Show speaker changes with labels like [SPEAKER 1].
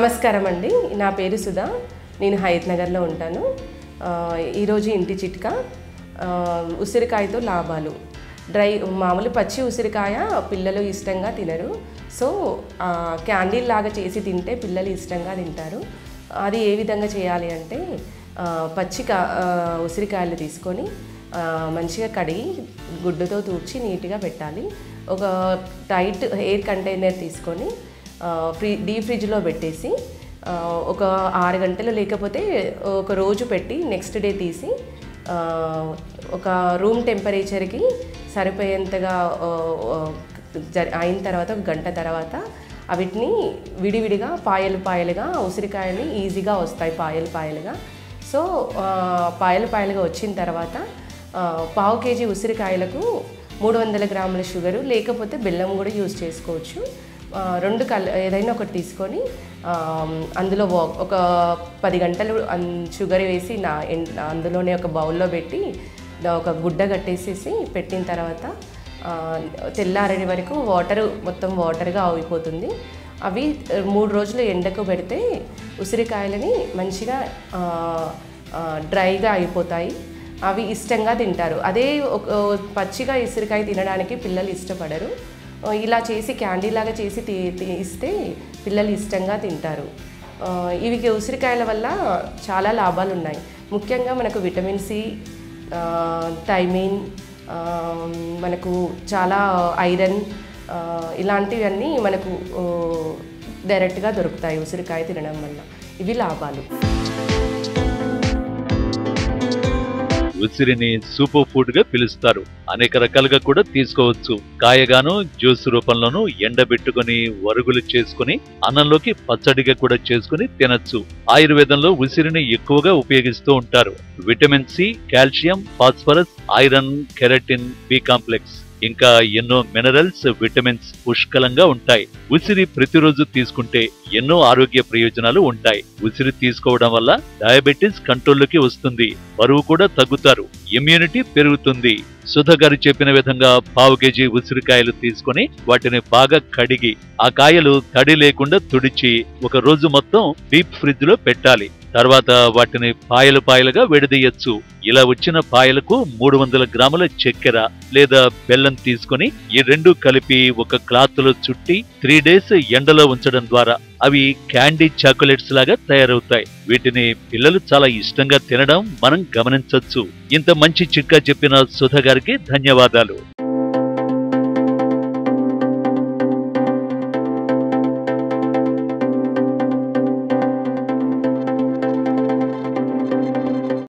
[SPEAKER 1] నమస్కారం అండి. నా పేరు సుధా. నేను హయత్ నగర్లో ఉంటాను. ఈరోజు ఇంటి చిట్కా ఉసిరికాయతో లాభాలు. మామూలు పచ్చి ఉసిరికాయ పిల్లలు ఇష్టంగా తినరు. సో క్యాండిల్ లాగా చేసి తింటే పిల్లలు ఇష్టంగా తింటారు. అది ఏ విధంగా చేయాలి అంటే పచ్చి ఉసిరికాయలు తీసుకొని మంచిగా కడిగి గుడ్డుతో తూర్చి నీట్గా పెట్టాలి. ఒక టైట్ ఎయిర్ కంటైనర్ తీసుకొని డీప్ ఫ్రిడ్జ్లో పెట్టేసి ఒక 6 గంటలు లేకపోతే ఒక రోజు పెట్టి నెక్స్ట్ డే తీసి ఒక రూమ్ టెంపరేచర్కి సరిపోయేంతగా అయిన తర్వాత ఒక గంట తర్వాత వీటిని విడివిడిగా పాయలుగా ఉసిరికాయలు ఈజీగా వస్తాయి పాయలుగా. సో పాయలుగా వచ్చిన తర్వాత 1/2 కేజీ ఉసిరికాయలకు 300 గ్రాముల షుగరు లేకపోతే బెల్లం కూడా యూజ్ చేసుకోవచ్చు. ఏదైనా ఒకటి తీసుకొని అందులో ఒక 10 గంటలు షుగర్ వేసి అందులోనే ఒక బౌల్లో పెట్టి ఒక గుడ్డ కట్టేసేసి పెట్టిన తర్వాత తెల్లారే వరకు మొత్తం వాటర్గా అయిపోతుంది. అవి 3 రోజులు ఎండకు పెడితే ఉసిరికాయలని మంచిగా డ్రైగా అయిపోతాయి. అవి ఇష్టంగా తింటారు. అదే పచ్చిగా ఉసిరికాయ తినడానికి పిల్లలు ఇష్టపడరు. ఇలా చేసి క్యాండీ లాగా చేసి ఇస్తే పిల్లలు ఇష్టంగా తింటారు. ఇవి ఉసిరికాయల వల్ల చాలా లాభాలు ఉన్నాయి. ముఖ్యంగా మనకు విటమిన్ సి, థైమిన్, మనకు చాలా ఐరన్ ఇలాంటివన్నీ మనకు డైరెక్ట్గా దొరుకుతాయి ఉసిరికాయ తినడం వల్ల. ఇవి లాభాలు.
[SPEAKER 2] ఉసిరిని సూపర్ ఫుడ్ గా పిలుస్తారు. అనేక రకాలుగా కూడా తీసుకోవచ్చు. కాయగాను, జ్యూస్ రూపంలోనూ ఎండబెట్టుకుని వరుగులు చేసుకుని అన్నంలోకి పచ్చడిగా కూడా చేసుకుని తినచ్చు. ఆయుర్వేదంలో ఉసిరిని ఎక్కువగా ఉపయోగిస్తూ ఉంటారు. Vitamin C, calcium, phosphorus, iron, keratin, B complex ఇంకా ఎన్నో మినరల్స్, విటమిన్స్ పుష్కలంగా ఉంటాయి. ఉసిరి ప్రతిరోజు తీసుకుంటే ఎన్నో ఆరోగ్య ప్రయోజనాలు ఉంటాయి. ఉసిరి తీసుకోవడం వల్ల డయాబెటీస్ కంట్రోల్లోకి వస్తుంది. బరువు కూడా తగ్గుతారు. ఇమ్యూనిటీ పెరుగుతుంది. సుధ గారు చెప్పిన విధంగా 1/2 కేజీ ఉసిరికాయలు తీసుకుని వాటిని బాగా కడిగి ఆ కాయలు తడి లేకుండా తుడిచి ఒక రోజు మొత్తం డీప్ ఫ్రిడ్జ్ లో పెట్టాలి. తర్వాత వాటిని పాయలుగా విడదీయచ్చు. ఇలా వచ్చిన పాయలకు 300 గ్రాముల చక్కెర లేదా బెల్లం తీసుకుని ఈ రెండు కలిపి ఒక క్లాత్ లో చుట్టి 3 డేస్ ఎండలో ఉంచడం ద్వారా అవి క్యాండీ చాక్లెట్స్ లాగా తయారవుతాయి. వీటిని పిల్లలు చాలా ఇష్టంగా తినడం మనం గమనించవచ్చు. ఇంత మంచి చిట్కా చెప్పిన సుధ గారికి ధన్యవాదాలు.